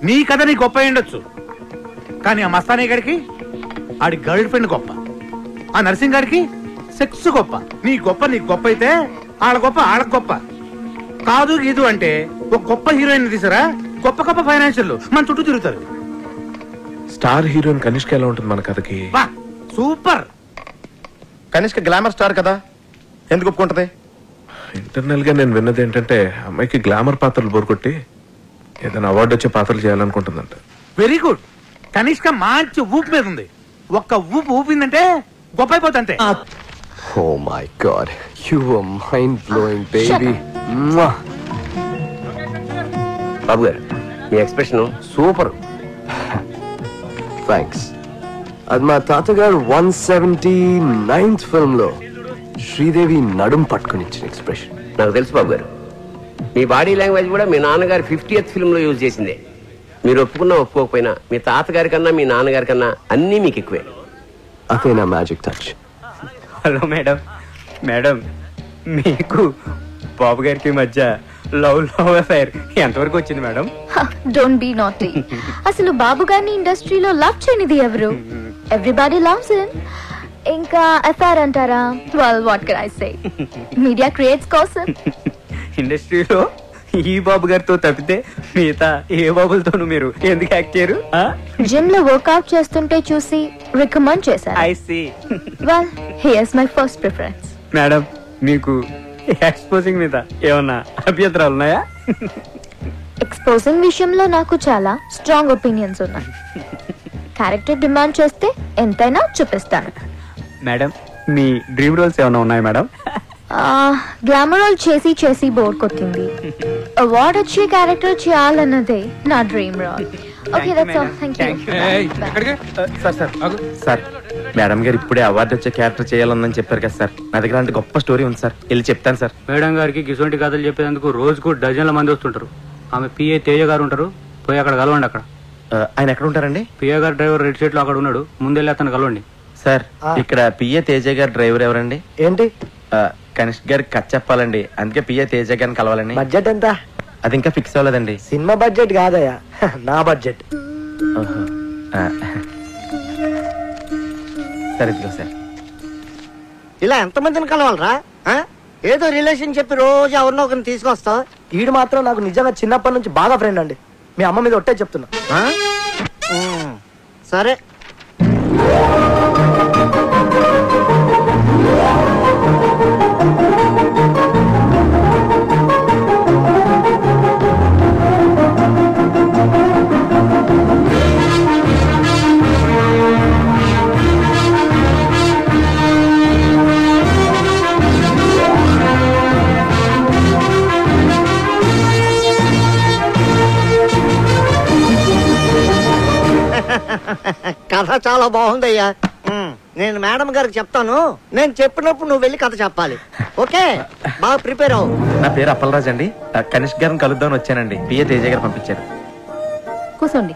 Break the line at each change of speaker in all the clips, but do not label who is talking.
నీ కథ నీ గొప్ప ఉండొచ్చు, కానీ ఆ మస్తానీ గారికి ఆడి గర్ల్ ఫ్రెండ్ గొప్ప, ఆ నర్సింగ్ గారికి సెక్స్ గొప్ప. నీ గొప్ప అయితే ఆళ్ళ గొప్ప కాదు గీదు అంటే ఒక గొప్ప హీరోయిన్ తీసారా, గొప్ప ఫైనాన్షియల్ మన చుట్టూ తిరుగుతారు.
స్టార్ హీరోయిన్ కనిష్క ఎలా ఉంటుంది మన కథకి?
సూపర్.
కనిష్క గ్లామర్ స్టార్ కదా, ఎందుకు ఒప్పుకుంటది?
ఇంటర్నల్ గా నేను విన్నది ఏంటంటే అమ్మాయికి గ్లామర్ పాత్రలు బోరుకొట్టి ఏదైనా అవార్డు వచ్చే పాత్రలు చేయాలనుకుంటుందంట.
Very good. కనిష్క మంచి ఊపు మీద ఉంది. ఒక్క ఊపిందంటే గొప్ప అయిపోతుంటే.
Oh my God, you were mind blowing, baby.
బాబు గారు, మీ ఎక్స్ప్రెషన్ సూపర్.
థ్యాంక్స్. అది మా తాతగారు 179th ఫిల్మ్ లో శ్రీదేవి నడుం పట్టుకుని ఇచ్చిన ఎక్స్ప్రెషన్.
నాకు తెలుసు బాబు గారు, మీ బాడీ లాంగ్వేజ్ కూడా మీ నాన్నగారి 50th ఫిల్మ్ లో యూజ్ చేసిందే. మీరు ఒప్పుకున్నా ఒప్పుకోకపోయినా మీ తాతగారి కన్నా మీ నాన్నగారి కన్నా అన్నీ మీకు ఎక్కువే.
అదే నా magic touch.
Hello madam. Madam, మీకు బాబు గారికి మధ్య లవ్ అఫైర్ ఎంతవరకు వచ్చింది మేడం?
Don't be naughty. అసలు బాబు గారిని ఇండస్ట్రీలో లవ్ చేయనిది ఎవరు? Everybody loves him. ఇంకా అఫైర్ అంటారా? Well what can I say, media creates కోసం.
ఇండస్ట్రీలో ఈ బాబు గారితో తప్పితే మిగతా ఏ బాబులతోనూ మీరు ఎందుకు యాక్ట్ చేయరు?
జిమ్ లో వర్కౌట్ చేస్తుంటే చూసి రికమెండ్ చేశారు.
I see.
Well here's my first preference.
Madam, మీకు ఎక్స్పోజింగ్ మీద ఏమన్నా అభ్యంతరాలు ఉన్నాయా?
ఎక్స్పోజింగ్ విషయంలో నాకు చాలా స్ట్రాంగ్ ఒపీనియన్స్ ఉన్నాయి. క్యారెక్టర్ డిమాండ్ చేస్తే ఎంతైనా చూపిస్తాను.
మేడం, మీ డ్రీమ్ రోల్స్ ఏమైనా ఉన్నాయా మేడం?
గ్లామర్ రోల్ చేసి బోర్ కొట్టింది. అవార్డ్ వచ్చే క్యారెక్టర్ చేయాలన్నదే నా dream role. Okay, that's all. Thank you.
Sir, madam గారు ఇప్పుడే అవార్డు వచ్చే క్యారెక్టర్ చేయాలని చెప్పారు కదా సార్. నా దగ్గర అంటే గొప్ప స్టోరీ ఉంది సార్, వెళ్ళి చెప్తాను సార్.
మేడం గారికి గిసొంటి కథలు చెప్పేందుకు రోజుకు డజన్ల మంది వస్తుంటారు. ఆమె పిఏ తేజ గారు ఉంటారు, పోయి అక్కడ కలవండి. అక్కడ
ఆయన ఎక్కడ ఉంటారండి?
పిఏ గారు డ్రైవర్ రెడ్ షీట్ లో అక్కడ ఉన్నాడు, ముందెళ్ళి అతను కలవండి.
సార్, ఇక్కడ పిఏ తేజ గారు డ్రైవర్ ఎవరండి?
ఏంటి?
కనిష్క గారికి కథ చెప్పాలండి, అందుకే పిఏ తేజ గారిని కలవాలండి.
బడ్జెట్ ఎంత?
అది ఇంకా ఫిక్స్ అవ్వలేదండి.
సినిమా బడ్జెట్ కాదయ్యా, నా బడ్జెట్.
సరే, ఇదిగో సార్.
ఇలా ఎంతమందిని కలవాలరా? ఏదో రిలేషన్ చెప్పి రోజు ఎవరినో ఒకరిని తీసుకొస్తావు.
ఈడు మాత్రం నాకు నిజంగా చిన్నప్పటి నుంచి బాగా ఫ్రెండ్ అండి. మీ అమ్మ మీద ఒట్టే చెప్తున్నా.
సరే. కథ చాలా బాగుందయ్యా. నేను మేడం గారికి చెప్తాను. నేను చెప్పినప్పుడు నువ్వు వెళ్ళి కథ చెప్పాలి. ఓకే, బాగా ప్రిపేర్ అవ్వు.
నా పేరు అప్పలరాజ్ అండి. కనిష్క గారిని కలుద్దామని వచ్చానండి. పిఏ తేజ గారు పంపించారు.
కూర్చోండి.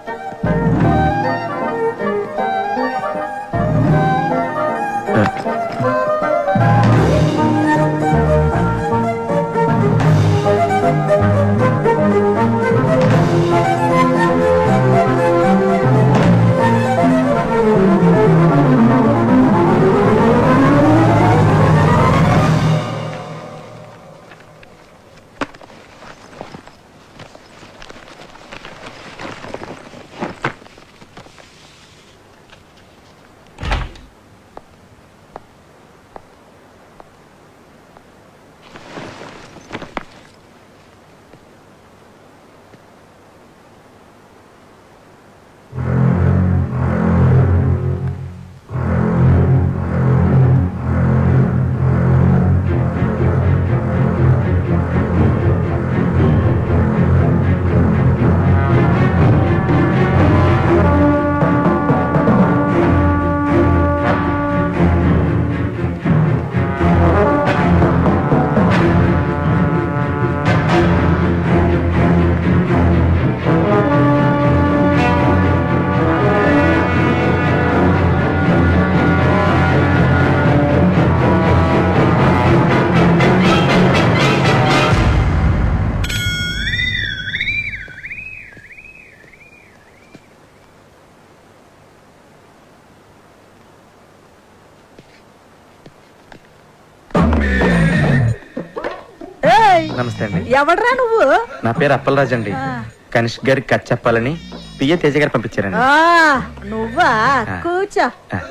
నమస్తే అండి.
ఎవడ్రా నువ్వు?
నా పేరు అప్పలరాజు అండి. కనిష్క్ గారికి కథ చెప్పాలని పిఏ తేజ గారు పంపించారండి.
నువ్వా? కూర్చో.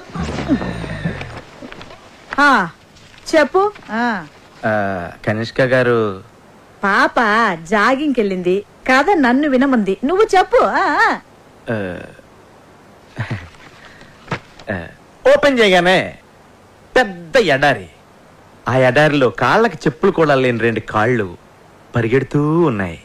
చెప్పు.
కనిష్క గారు
పాప జాగింగ్కి వెళ్ళింది కథ నన్ను వినమంది. నువ్వు చెప్పు.
ఓపెన్ చేయగానే పెద్ద ఎడారి. ఆ ఎడారిలో కాళ్ళకి చెప్పులు కూడా లేని 2 కాళ్ళు పరిగెడుతూ ఉన్నాయి.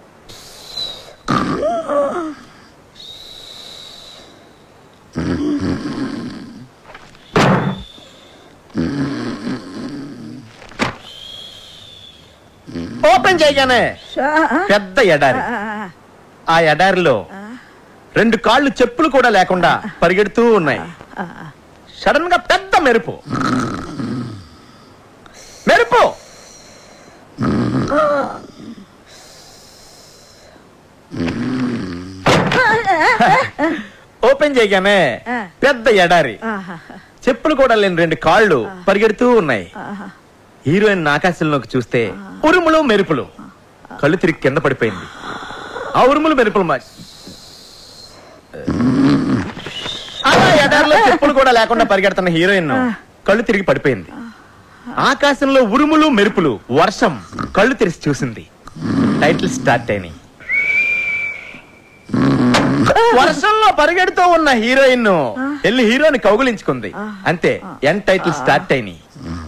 ఓపెన్ చేయగానే పెద్ద ఎడారి. ఆ ఎడారిలో 2 కాళ్ళు చెప్పులు కూడా లేకుండా పరిగెడుతూ ఉన్నాయి. సడన్ గా పెద్ద మెరుపు. మెరుపు ఓపెన్ చేయగానే పెద్ద ఎడారి. చెప్పులు కూడా లేని 2 కాళ్ళు పరిగెడుతూ ఉన్నాయి. హీరోయిన్ ఆకాశంలోకి చూస్తే ఉరుములు మెరుపులు. కళ్ళు తిరిగి కింద పడిపోయింది. ఆ ఉరుములు మెరుపులు అలా ఎడారిలో చెప్పులు కూడా లేకుండా పరిగెడుతున్న హీరోయిన్ కళ్ళు తిరిగి పడిపోయింది. ఆకాశంలో ఉరుములు మెరుపులు, వర్షం. కళ్ళు తెరిచి చూసింది. టైటిల్ స్టార్ట్ అయినాయి. వర్షంలో పరిగెడుతూ ఉన్న హీరోయిన్ వెళ్ళి హీరోని కౌగులించుకుంది. అంతే, ఎన్ టైటిల్ స్టార్ట్ అయినాయి.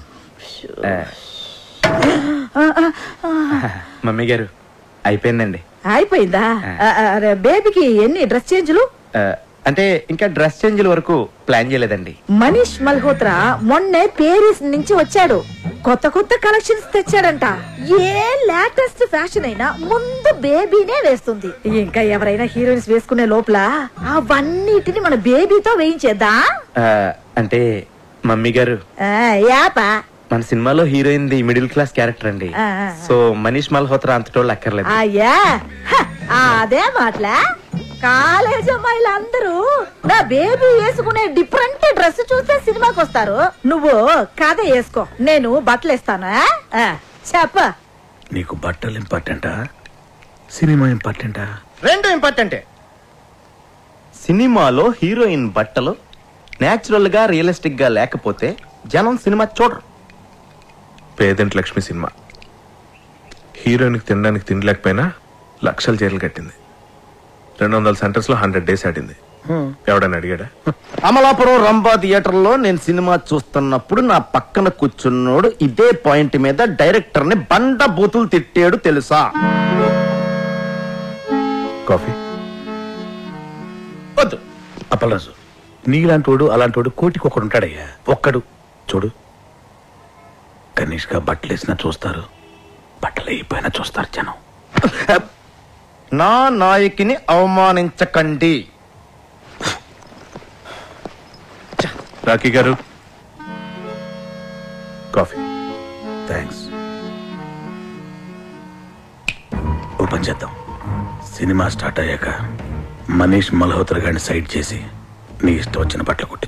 మమ్మీ గారు అయిపోయిందండి.
అయిపోయిందా? బేబీకి ఎన్ని డ్రెస్ చేంజ్లు?
అంటే ఇంకా డ్రెస్ చేంజ్ల వరకు ప్లాన్ చేయలేదండి.
మనీష్ మల్హోత్రా మొన్నే పేరిస్ నుంచి వచ్చాడు. కొత్త కొత్త కలెక్షన్స్ తెచ్చాడంట. ఏ లేటెస్ట్ ఫ్యాషన్ అయినా ముందు బేబీనే వేస్తుంది. ఇంకా ఎవరైనా హీరోయిన్స్ వేసుకునే లోపల అవన్నిటిని మన బేబీతో వేయించేద్దా?
అంటే మమ్మీ గారు మన సినిమాలో heroine the middle class character అండి. సో మనీష్ మల్హోత్రా అంతటోళ్ళు అక్కర్లేదు.
అదే మాటలా కాలేజ్ అమ్మాయిలందరూ నా బేబీ వేసుకునే డిఫరెంట్ డ్రెస్ చూస్తే సినిమాకి వస్తారు. నువ్వు కథ వేసుకో, నేను బట్టలు ఇస్తాను. చెప్ప.
నీకు బట్టలు ఇంపార్టెంటా, సినిమా ఇంపార్టెంటా?
2 ఇంపార్టెంటే. సినిమాలో హీరోయిన్ బట్టలు నేచురల్ గా రియలిస్టిక్ గా లేకపోతే జనం సినిమా చూడరు.
పేదంటి లక్ష్మి సినిమా హీరోయిన్కి తినడానికి తిండి లేకపోయినా లక్షల చీరలు కట్టింది. 200 సెంటర్స్ లో 100 days ఆడింది. ఎవడని అడిగాడా?
అమలాపురం రంభా థియేటర్ లో నేను సినిమా చూస్తున్నప్పుడు నా పక్కన కూర్చున్నోడు ఇదే పాయింట్ మీద డైరెక్టర్ ని బండ బూతులు తిట్టాడు తెలుసా?
కాఫీ
వద్దు అప్పలరాజు. నీలాంటోడు అలాంటోడు కోటికి ఒకడు ఉంటాడయ్యా. ఒక్కడు చూడు. కనీష్గా బట్టలు వేసినా చూస్తారు, బట్టలు అయిపోయినా చూస్తారు జనం.
నా నాయకిని అవమానించకండి.
రాఖీ గారు కాఫీ.
థ్యాంక్స్. ఓపెన్ చేద్దాం. సినిమా స్టార్ట్ అయ్యాక మనీష్ మల్హోత్రా గారిని సైడ్ చేసి నీ ఇష్టం వచ్చిన బట్టలు కుట్టి